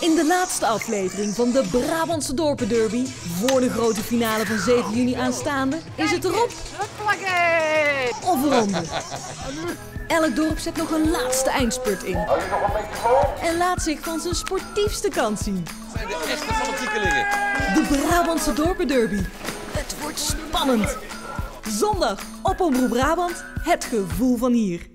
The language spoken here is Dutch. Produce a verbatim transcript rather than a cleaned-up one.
In de laatste aflevering van de Brabantse Dorpenderby, voor de grote finale van zeven juni aanstaande, is het erop of eronder. Elk dorp zet nog een laatste eindspurt in. En laat zich van zijn sportiefste kant zien. Zijn de echte fanatiekelingen. De Brabantse Dorpenderby. Het wordt spannend. Zondag op Omroep Brabant, het gevoel van hier.